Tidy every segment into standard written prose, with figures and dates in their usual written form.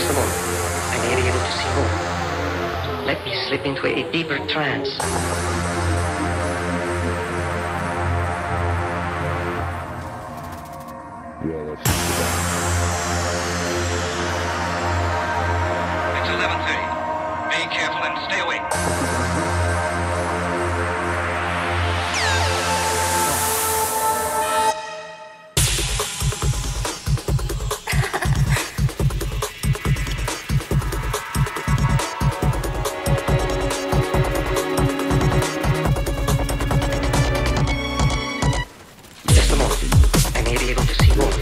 Just a moment. I may be able to see more. Let me slip into a deeper trance. Yeah, that's It's 11:30. Be careful and stay awake. Just a moment. I may be able to see more.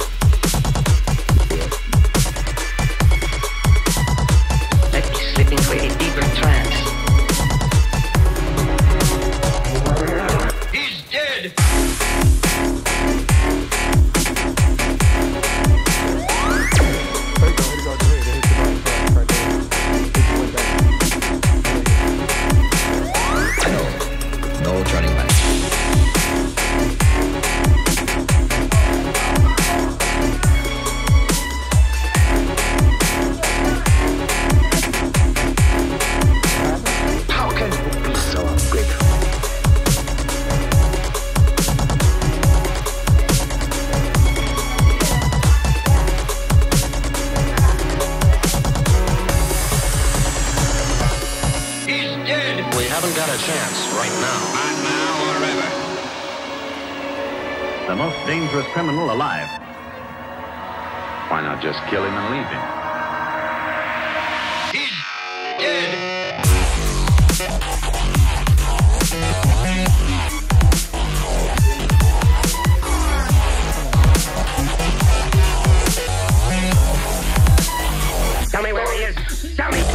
Let me slip into a deeper trance. He's dead! No turning back. How can you be so ungrateful? He's dead! We haven't got a chance right now. Not now or ever. The most dangerous criminal alive. Why not just kill him and leave him? He's dead! Tell me where he is. Tell me.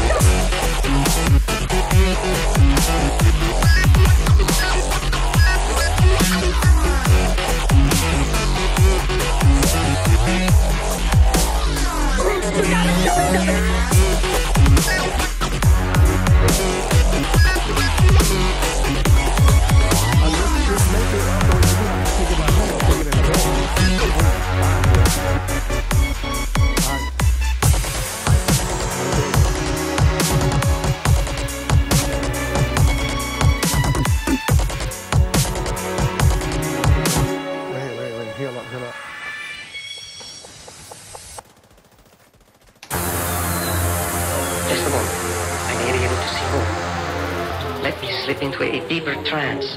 Wait, heal up. Just a moment. I may be able to see more. Let me slip into a deeper trance.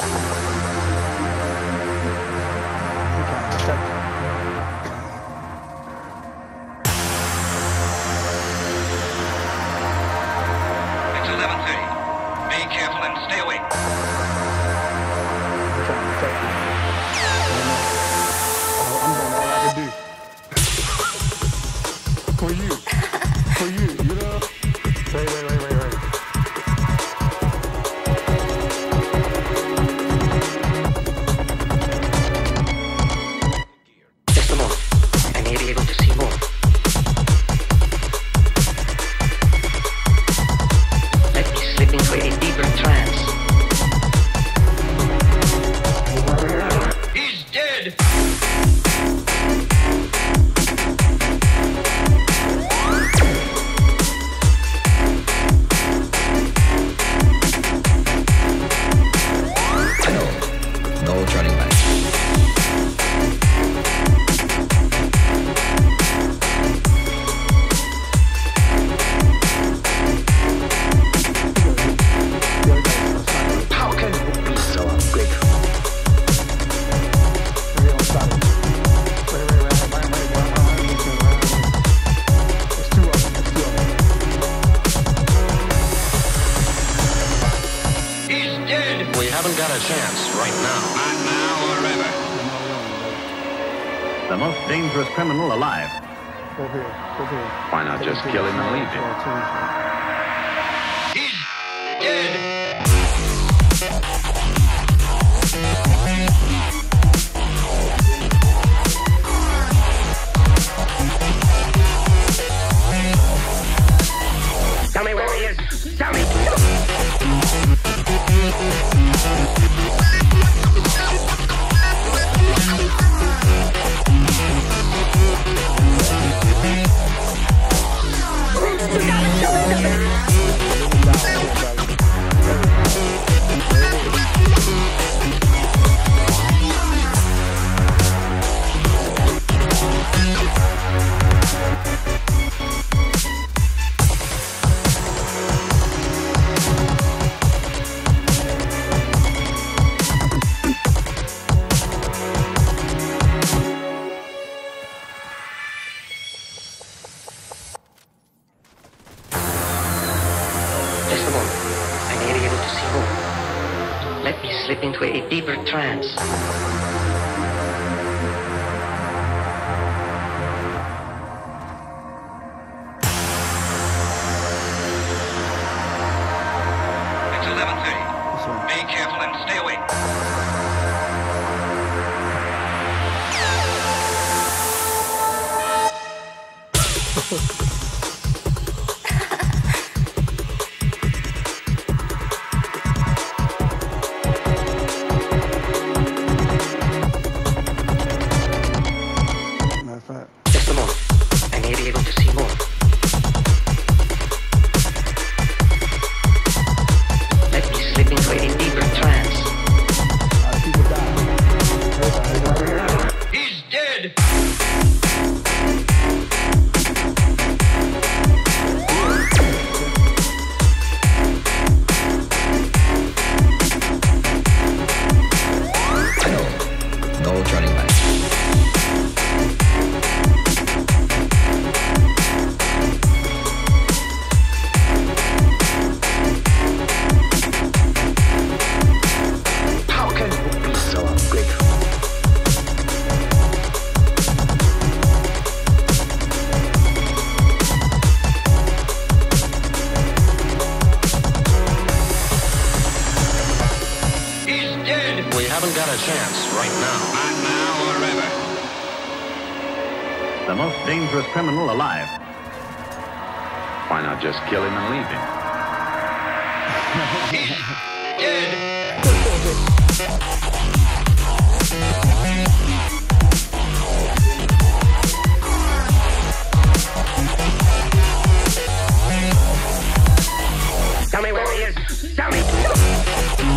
It's 11:30. Be careful and stay awake. I'm doing all I can do. For you, you know? Wait. Just a moment. I may be able to see more. Let me slip into a deeper trance. He's dead! No turning back. How can you be so ungrateful? It's two of them. He's dead! We haven't got a chance right now. Not now or ever. The most dangerous criminal alive. Go here. Why not just kill him and leave him? He's dead! Tell me where he is. Tell me. slip into a deeper trance. It's 11:30. Be careful and stay awake. Matter of fact. Just a moment. I may be able to see more. Let me slip into a deeper trance. People die. He's dead! No turning back. How can you be so ungrateful? He's dead! We haven't got a chance right now. Not now or ever. The most dangerous criminal alive. Why not just kill him and leave him? Dead! Tell me where he is. Tell me.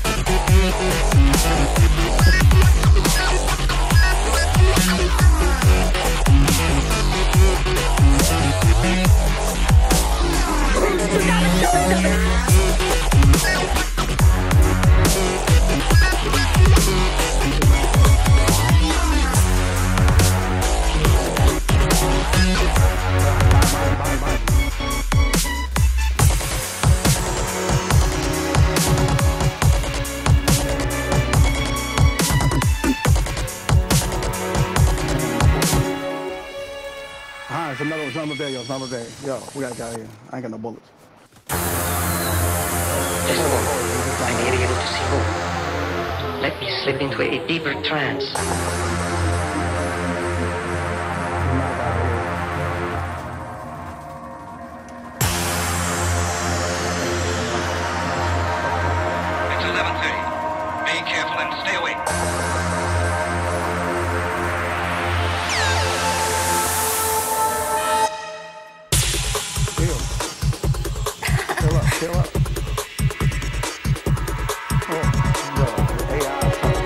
It's another day, yo. It's another day. Yo, we gotta get out of here. I ain't got no bullets. Just a moment. I may be able to see more. Let me slip into a deeper trance. It's 11:30. Be careful and stay awake. Chill up. Oh, yo, AI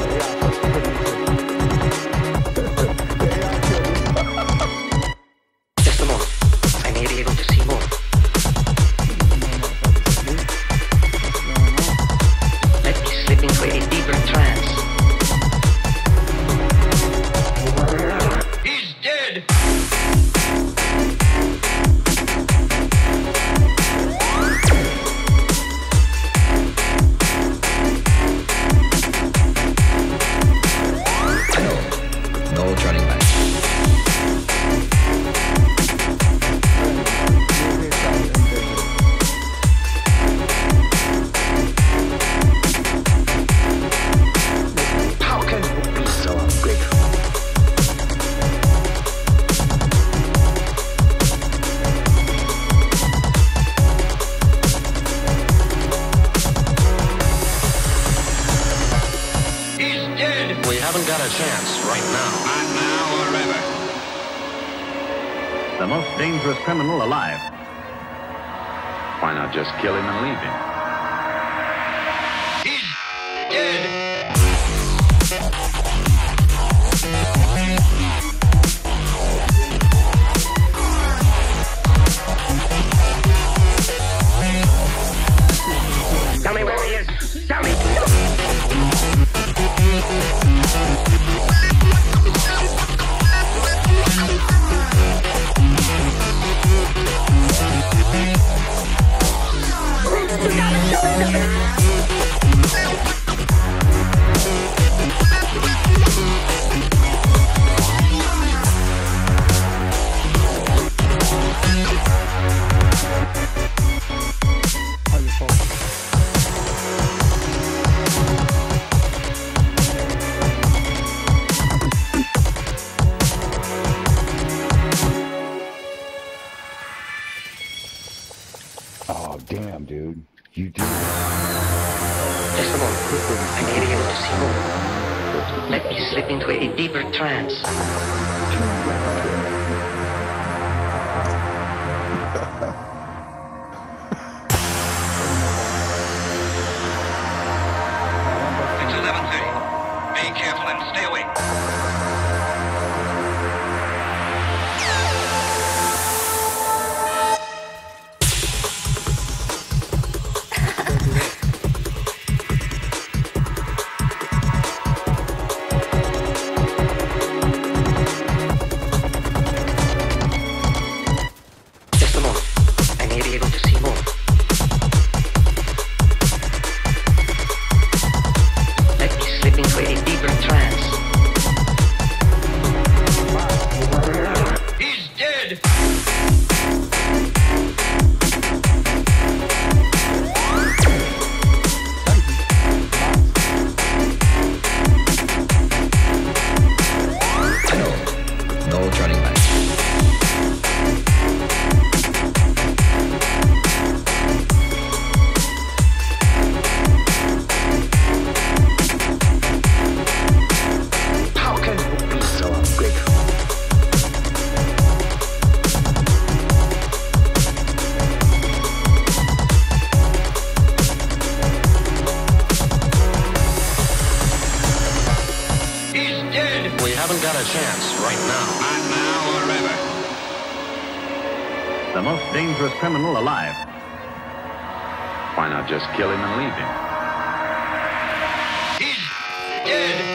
Just a moment. I may be able to see more. Let me slip into a deeper trance. He's dead! No turning back. How can you be so ungrateful? He's dead! We haven't got a chance right now. Not now or ever. The most dangerous criminal alive. Why not just kill him and leave him? He's dead! Tell me where he is. Tell me. Oh, damn, dude. You do. Just a moment. I may be able to see more. Let me slip into a deeper trance. It's 11:30. Be careful and stay awake. Just a moment. I may be able to see more. Let me slip into a deeper trance. He's dead! No turning back. How can you be so ungrateful? He's dead! We haven't got a chance right now. Not now or ever. The most dangerous criminal alive. Why not just kill him and leave him? He's dead!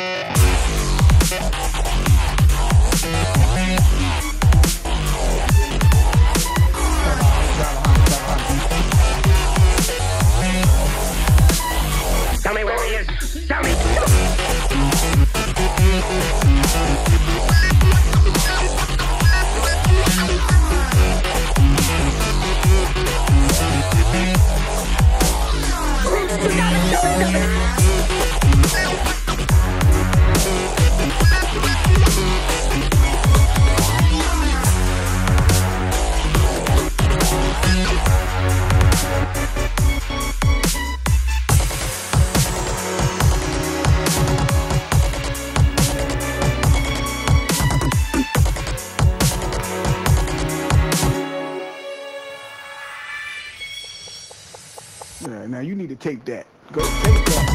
Tell me where he is. Tell me. Yeah, now you need to take that. Go take that.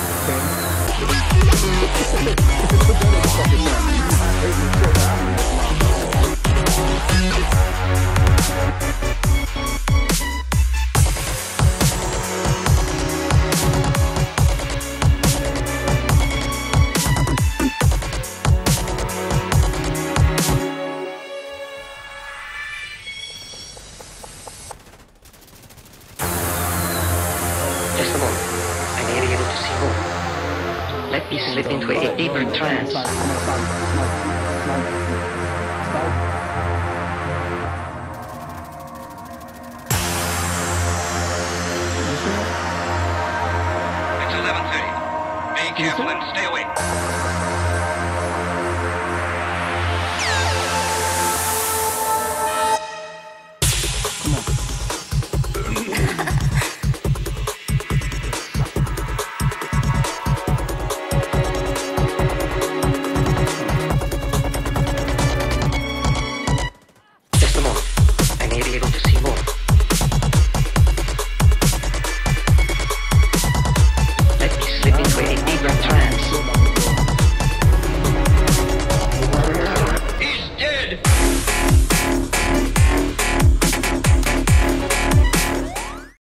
Just a moment. I may be able to see more. Let me slip into a deeper trance. It's 11:30. Be careful and stay awake.